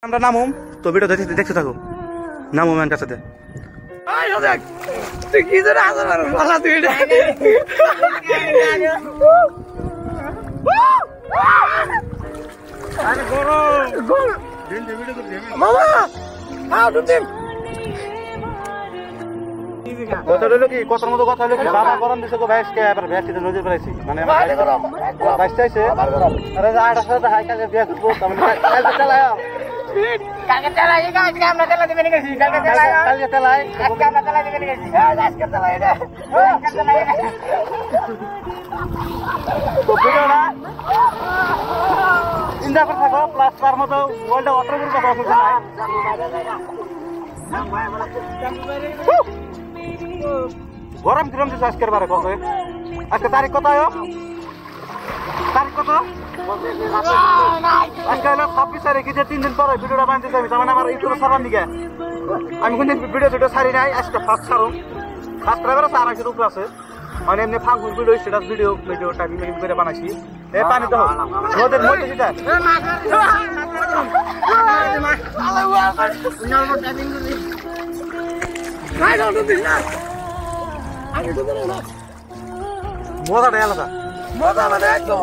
আমরা নামুম তো ভিডিও দেখতে থাকো নামুম এর কাছে কথা হলো কি কথার মতো কথা হলো কি বাবা গরম দিছে গো ভ্যাসকে এবার ভ্যাসকে নজর পড়াইছি মানে বাইশ চাইছে আরে আড়া সাথে হাই কাজে বিয়া করব তাহলে কালকে চালাও কালকে চালাই আজকে আমরা চালা দিবেন গেছি কালকে চালাই আজকে আমরা চালা দিবেন গেছি আজকে চালাই রে আজকে চালাই তো ভিডিওটা ইন্দা করে থাকো প্লাস তার মতো ওয়ার্ল্ড ওয়াটার গ্রুপ কথা বলতে নাই গরম কিরম দিচ্ছে আজকের বারে কত আজকে তারিখ কত তারিখ কত আজকে হলো 26 তারিখ যে 3 দিন পরে ভিডিওটা বানাইতেছি আমি তার মানে আমার ইউটিউবে ছাড়ার দিকে আমি কিন্তু ভিডিও ছাড়ি নাই আজকে ফার্স্ট ছাড়ুন সাবস্ক্রাইবার আছে 200 উপরে আছে মানে এমনি ফাঙ্কুর ভিডিও স্ট্যাটাস ভিডিও টাইপিং করে বানাইছি এ পানি দাও রোদের মধ্যে দিতা মজাটা আলাদা মজা মানে একদম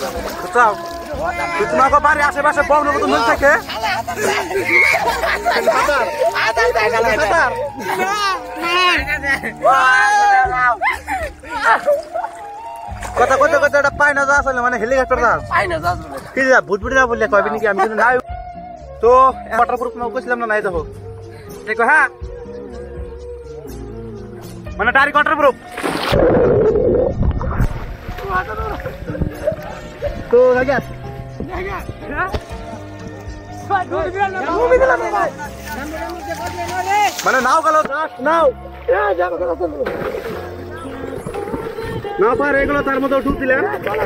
তোমাকে বাড়ি আশেপাশে বন্ধ মতো মন থাকে কথা কথা কথা এটা পাই না যা আসলে মানে হেলিকপ্টার কি যা ভুটভুটি না বললে কয়বি নাকি আমি কিন্তু নাই তো ওয়াটারপ্রুফ না কইছিলাম না নাই দেখো দেখো হ্যাঁ মানে ডাইরেক্ট ওয়াটারপ্রুফ তো লাগা মানে নাও গেল নাও না পারে এগুলো তার মধ্যে ডুব দিলেন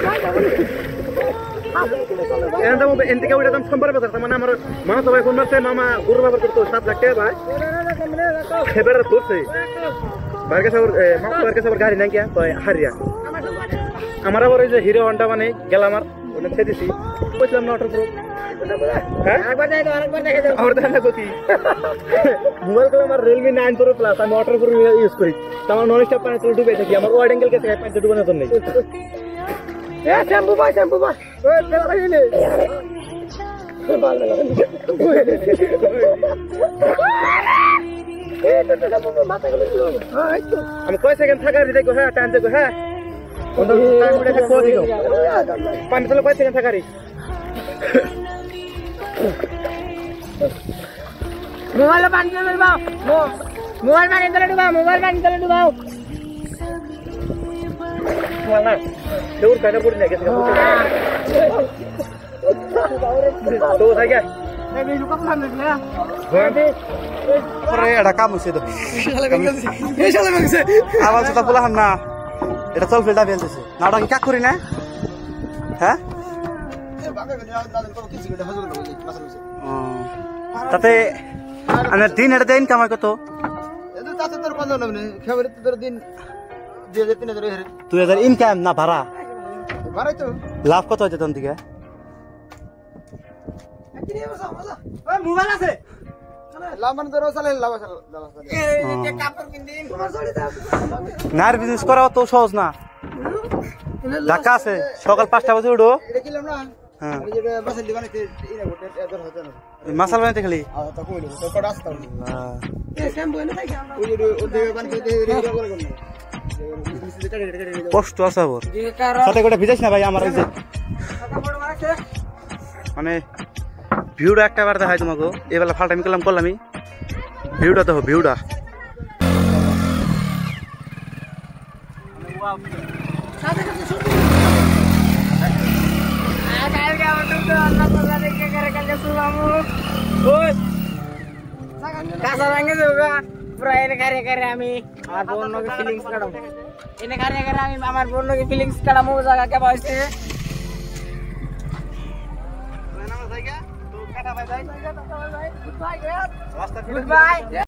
এনতে ওইটা সম্পর্ক কথা মানে আমার মামা সবাই ফোন মারছে মামা গরু ব্যাপার করতো 7 লাখ টাকা ভাই এবার ধরছে বাইরের কাছে গাড়ি নাই কে হারিয়া আমার আবার ওই যে হিরো হন্ডা মানে গেলাম আর ওটা ছেড়েছি বলছিলাম না অটো প্রুফ মোবাইল গুলো আমার রিয়েলমি 9 প্রো প্লাস আমি ওয়াটার প্রুফ ইউজ করি তো আমার নন স্টপ পানি ডুবে থাকি আমার ওয়াইড অ্যাঙ্গেল কে পানিতে ডুবানোর জন্য নেই শ্যাম্পু ভাই ওই ফেলা লাগিলে আমি কয় সেকেন্ড থাকা দেখো হ্যাঁ টাইম দেখো হ্যাঁ পানি তোলে কয় সেকেন্ড থাকারি মোবাইল পানি তোলে ডুবাও মোবাইল পানি তোলে ডুবাও না দেউর কাটা পড়ি না গেছে তো থাকা এটা কাম হয়েছে তো আবার সেটা বললাম না এটা চল ফেলটা ফেলতেছে না ওটা কি কাক করি না হ্যাঁ তাতে দিন এটা দিন কামাই কত 2000 ইনকাম না ভাড়া লাভ কত হয়েছে তোর দিকে মোবাইল আছে নার বিজনেস করা তো সহজ না ঢাকা আছে সকাল 5টা বাজে উঠো মাসাল বানাইতে খালি কষ্ট আছে সাথে করে ভিজাইস না ভাই আমার মানে ভিউটা একটা বার দেখাই তোমাকে এবেলা ফালটা আমি করলাম ভিউটা দেখো ভিউটা আমার বোনকে ফিলিংস কাটামো জায়গা কে পাইছে Goodbye.